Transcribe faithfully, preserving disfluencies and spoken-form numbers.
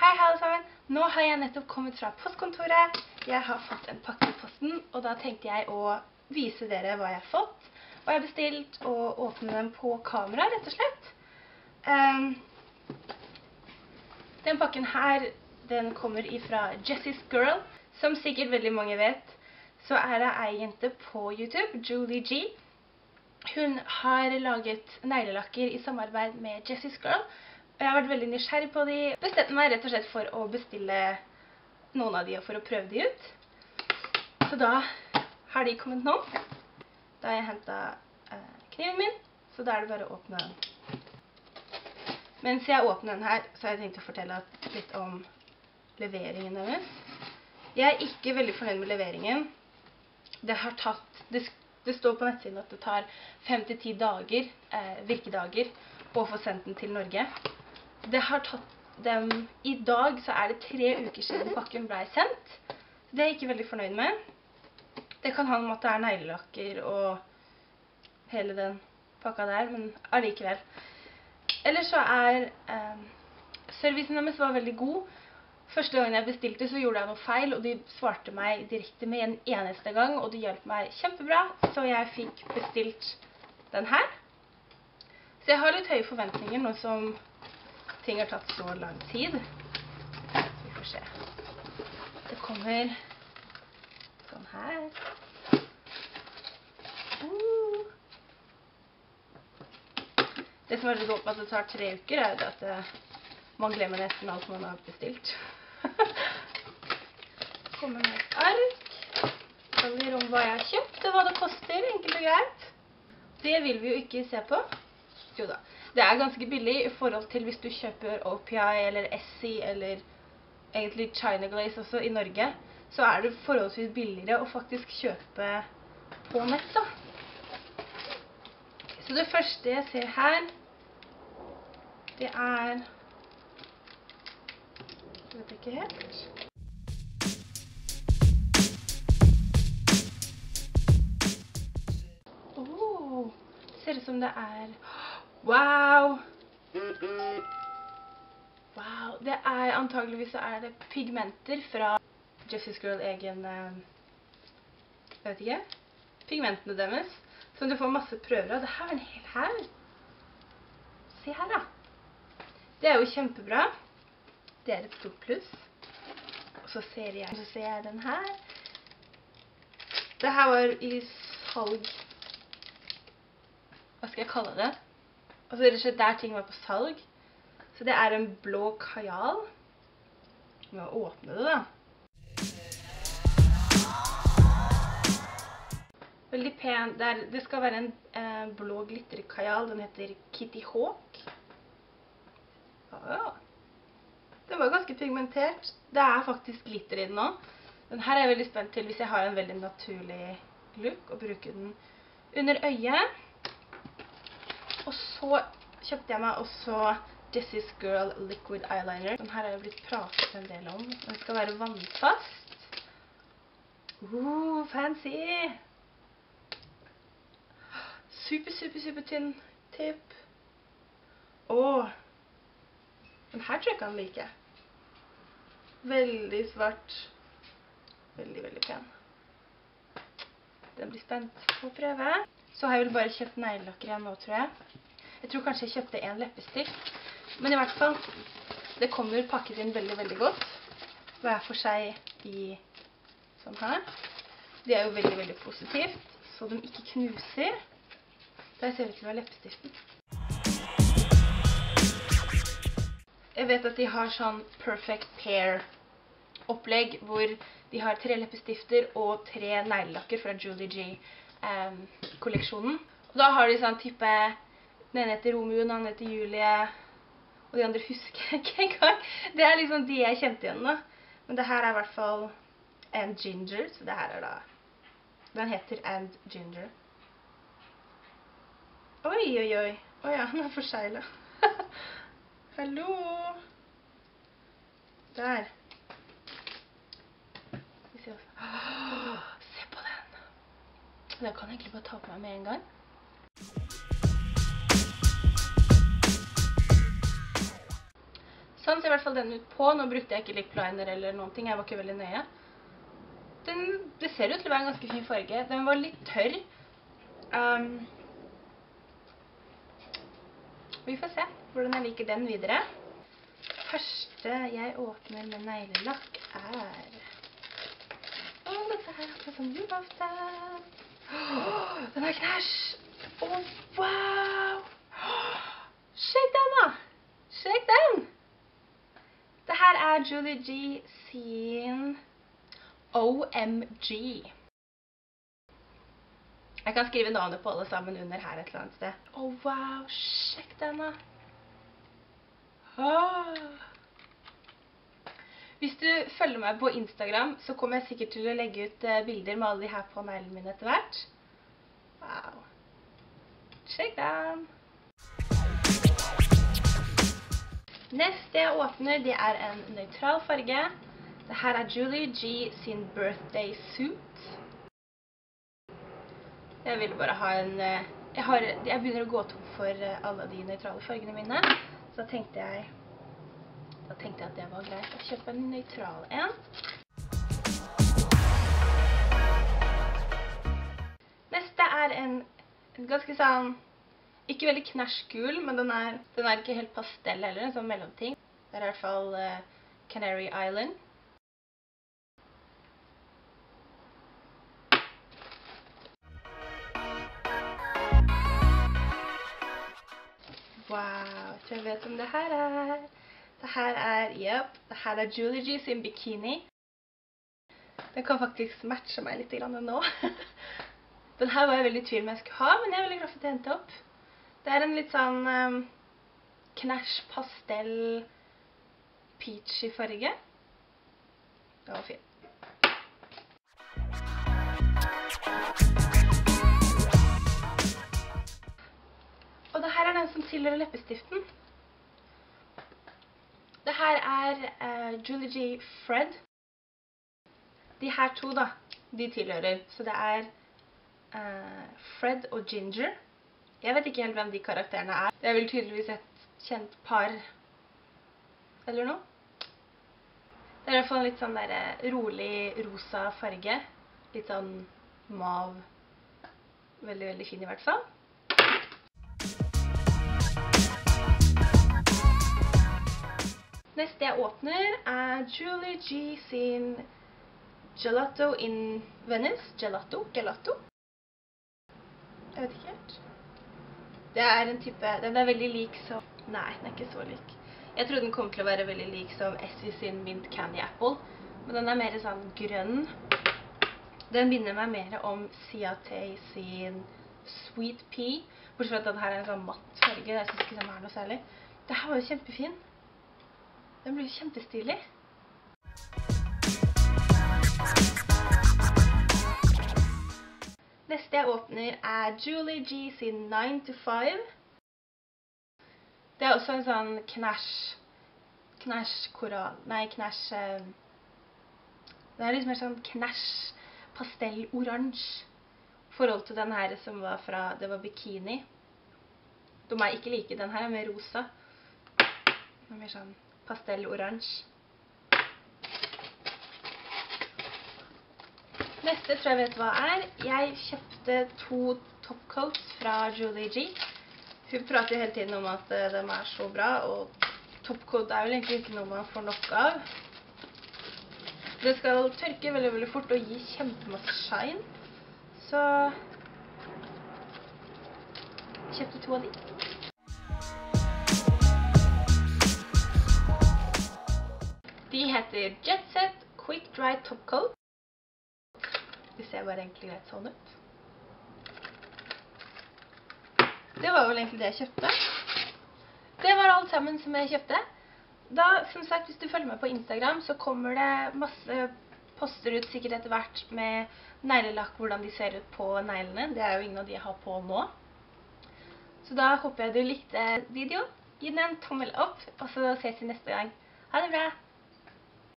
Hei alle sammen! Nå har jeg nettopp kommet fra postkontoret. Jeg har fått en pakke i posten, og da tenkte jeg å vise dere hva jeg har fått. Og jeg har bestilt å åpne den på kamera, rett og slett. Um, den pakken her, den kommer ifra Jessie's Girl. Som sikkert veldig mange vet, så er det ei jente på YouTube, Julie G. Hun har laget neglelakker i samarbeid med Jessie's Girl. Og jeg har vært veldig nysgjerrig på de. Bestemte meg rett og slett for å bestille noen av de og for å prøve de ut. Så da har de kommet nå. Da har jeg hentet eh, kniven min, så da er det bare å åpne den. Mens jeg åpner den her, så har jeg tenkt å fortelle litt om leveringen deres. Jeg er ikke veldig fornøyd med leveringen. Det har tatt, det, det står på nettsiden at det tar fem til ti dager, eh, virkedager, å få sendt den til Norge. Det har tatt dem, i dag så er det tre uker siden pakken ble sendt. Det er jeg ikke veldig fornøyd med. Det kan handle om at det er neglelakker og hele den pakka der, men allikevel. Ellers så er eh, servicen deres var veldig god. Første gangen jeg bestilte så gjorde jeg noe feil, og de svarte meg direkte med en eneste gang, og de hjalp meg kjempebra, så jeg fikk bestilt den her. Så jeg har litt høye forventninger nå som ting har tatt så lang tid. Så vi får se. Det kommer sånn her. Uh. Det som er så dumt med at det tar tre uker, er at det, man glemmer nesten alt man har bestilt. Det kommer med et ark. Det handler om hva jeg har kjøpt og hva det koster, enkelt og greit. Det vil vi jo ikke se på. Jo da, det er ganske billig i forhold til hvis du kjøper O P I eller Essie eller egentlig China Glaze også i Norge, så er det forholdsvis billigere å faktisk kjøpe på nett da. Så det første jeg ser her, det er, jeg vet ikke helt. Åh, det ser ut som det er... Wow! Wow, det er antageligvis så er det pigmenter fra Jessie's Girl egen, jeg vet ikke, pigmentene deres, som du får masse prøver av. Det her er en hel her. Se her da. Det er jo kjempebra. Det er et stort pluss. Og så ser jeg, så ser jeg den her. Det her var i salg, hva skal jeg kalle det? Og så er det ikke der ting var på salg. Så det er en blå kajal. Jeg må åpne det da. Veldig pen. Det, er, det skal være en eh, blå glitterkajal. Den heter Kitty Hawk. Ah, den var ganske pigmentert. Det er faktisk glitter i den nå. Den her er jeg veldig spent til hvis jeg har en veldig naturlig look og bruker den under øyet. Og så kjøpte jeg meg også Jessie's Girl Liquid Eyeliner. Den her har jeg blitt pratet en del om. Den skal være vannfast. Uh, fancy! Super, super, super tynn tipp. Åh! Den her tror jeg kan like. Veldig svart. Veldig, veldig pen. Den blir spent på å prøve. Så har jeg vel bare kjøpt neglelakker igjen nå, tror jeg. Jeg tror kanskje jeg kjøpte en leppestift. Men i hvert fall, det kommer pakket inn veldig, veldig godt. Hver for seg i sånn her. Det er jo veldig, veldig positivt, så de ikke knuser. Der ser det til å være leppestiften. Jeg vet at de har sånn perfect pair opplegg, hvor de har tre leppestifter og tre neglelakker fra Julie G. Um, kolleksjonen. Og da har de sånn type, den ene heter Romeo, den andre heter Julie, og de andre husker jeg ikke engang. Det er liksom de jeg kjente igjen da. Men det her er i hvert fall And Ginger, så det her er da, den heter And Ginger. Oi, oi, oi. Åja, den er forseglet. Hallo! Der. Vi ser også. Åh, se på den! Den kan jeg egentlig bare ta på meg med en gang. Sånn ser i hvert fall den ut på. Nå brukte jeg ikke lip liner eller noen ting. Jeg var ikke veldig nøye. Den, det ser ut til å være en ganske fin farge. Den var litt tørr. Um, vi får se hvordan jeg liker den videre. Første jeg åpner med neglelakk er... Åh, dette her er sånn julafte. Åh, den er knæsj. Åh, wow. Sjekk den da. Sjekk den. Det her er Julie G sin O M G. Jeg kan skrive navnet på alle sammen under her et eller annet sted. Åh, wow. Sjekk den da. Åh. Hvis du følger meg på Instagram, så kommer jeg sikkert til å legge ut bilder med alle de her på neglene mine etter hvert. Wow. Sjekk den. Neste jeg åpner, det er en nøytral farge. Dette er Julie G sin Birthday Suit. Jeg vil bare ha en... Jeg, har, jeg begynner å gå tom for alle de nøytrale fargene mine. Så da tenkte jeg... Da tenkte jeg at det var greit å kjøpe en nøytral en. Neste er en, en ganske sånn, ikke veldig knæsjgul, men den er, den er ikke helt pastell heller, en sånn mellomting. Det er i hvert fall uh, Canary Island. Wow, jeg tror jeg vet om det her er. Det her er, yep, det her er Julie G sin bikini. Den kan faktisk matche meg litt grann nå. Den her var jeg veldig i tvil om jeg skulle ha, men jeg er veldig glad for at jeg hentet opp. Det er en litt sånn um, knæsj, pastell, peachy farge. Det var fin. Og det her er den som tilhører leppestiften. Det her er uh, Julie G Fred. De her to da, de tilhører. Så det er uh, Fred og Ginger. Jeg vet ikke helt hvem de karakterene er. Det er vel tydeligvis et kjent par. Eller noe. Det er i hvert fall en litt sånn der rolig rosa farge. Litt sånn mav. Veldig, veldig fin i hvert fall. Neste jeg åpner er Julie G sin Gelato in Venice. Gelato? Gelato? Jeg vet ikke helt. Det er en type, den er veldig lik som, nei, den er ikke så lik. Jeg trodde den kom til å være veldig lik som Essie sin Mint Candy Apple, men den er mer sånn grønn. Den minner meg mer om Ciate sin Sweet Pea, bortsett fra at den her er en sånn matt farge, jeg synes ikke den er noe særlig. Det her var jo kjempefin. Den blir jo kjempestilig. Neste jeg åpner er Julie G sin nine to five. Det er også en sånn knæsj, knæsj koral, nei knæsj, det er litt mer sånn knæsj pastell-oransje forhold til den her som var fra, det var bikini. De er ikke like, den her er mer rosa. Den er mer sånn pastell-oransje. Neste tror jeg vet hva er. Jeg kjøpte to topcoats fra Julie G. Hun prater jo hele tiden om at de er så bra, og topcoat er vel egentlig ikke noe man får nok av. Det skal tørke veldig, veldig fort og gi kjempemasse shine. Så jeg kjøpte to av de. De heter Jet Set Quick Dry Top Coat. De ser bare egentlig greit sånn ut. Det var vel egentlig det jeg kjøpte. Det var alt sammen som jeg kjøpte. Da, som sagt, hvis du følger meg på Instagram, så kommer det masse poster ut sikkert etter hvert med neglelakk, hvordan de ser ut på neglene. Det er jo ingen av de jeg har på nå. Så da håper jeg du likte videoen. Gi den en tommel opp, og så ses vi neste gang. Ha det bra!